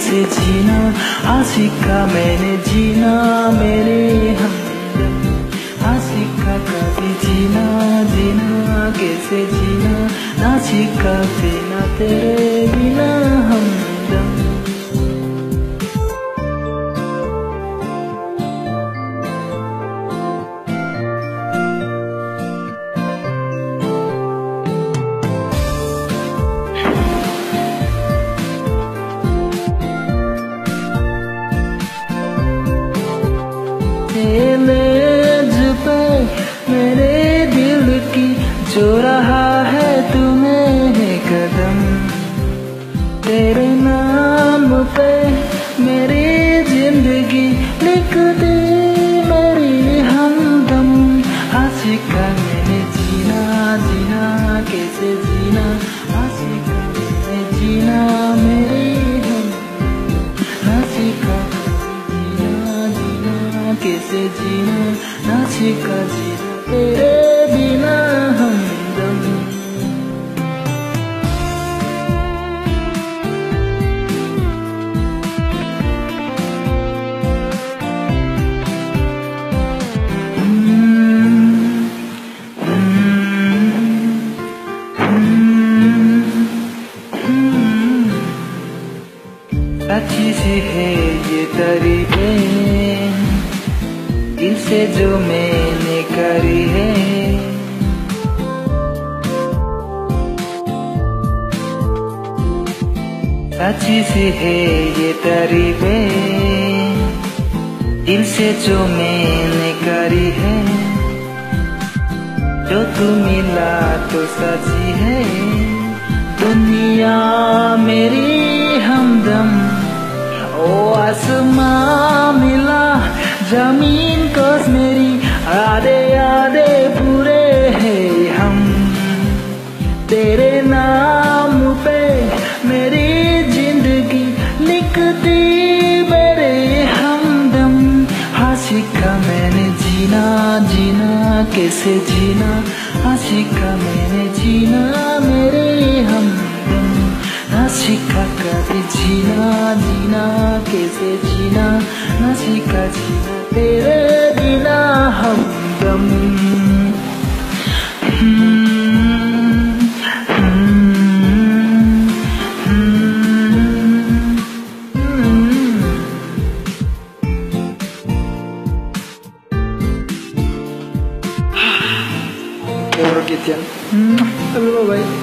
कैसे जीना, हाँ सीखा मैंने जीना मेरे हमदम। हाँ सीखा कभी जीना, जीना कैसे जीना, ना सीखा बिना तेरे बिना हमदम। मेज पे मेरे दिल की जो रहा है तुम्हें कदम, तेरे नाम पे मेरी जिंदगी लिख दी मेरी हमदम। हाँ सीखा मैंने जीना, जीना कैसे जीना, हाँ सीखा मैंने जीना मेरी हमदम। हाँ सीखा कैसे जीना, ना सीखा जीना तेरे बिना हमदम। अच्छी सी है ये तारीफें दिल से जो मैंने करी है, अच्छी सी है ये तारीफें दिल से जो मैंने करी है। जो तू मिला तो सची है दुनिया मेरी हमदम। ओ आसमां मिला जमीन को मेरी, आधे आधे पूरे हैं हम। तेरे नाम पे मेरी जिंदगी लिख दी मेरे हमदम। हाँ सीखा मैंने जीना, जीना कैसे जीना, हाँ सीखा मैंने जीना मेरे हमदम। ना सीखा कभी जीना, जीना कैसे जीना, ना सीखा जीना तेरे बिना हमदम। Oke, Bro Kitian. Halo, bye.